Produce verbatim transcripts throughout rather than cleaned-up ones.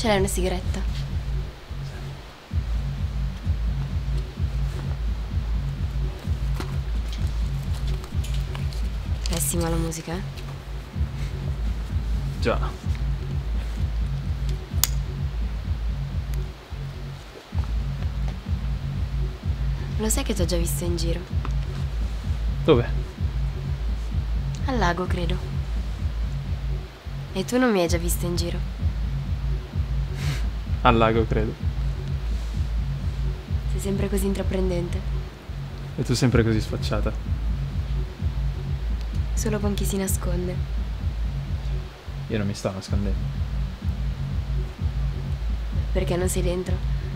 Ce l'hai una sigaretta? Pessima la musica, eh? Già. Lo sai che ti ho già visto in giro? Dove? Al lago, credo. E tu non mi hai già visto in giro? Al lago, credo. Sei sempre così intraprendente. E tu sempre così sfacciata. Solo con chi si nasconde. Io non mi sto nascondendo. Perché non sei dentro?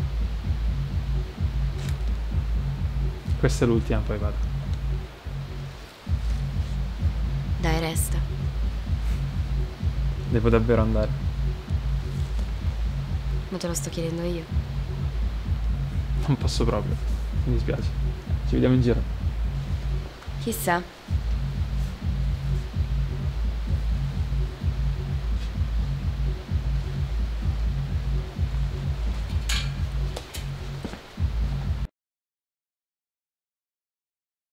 Questa è l'ultima, poi vado. Dai, resta. Devo davvero andare. Ma te lo sto chiedendo io. Non posso proprio. Mi dispiace. Ci vediamo in giro. Chissà.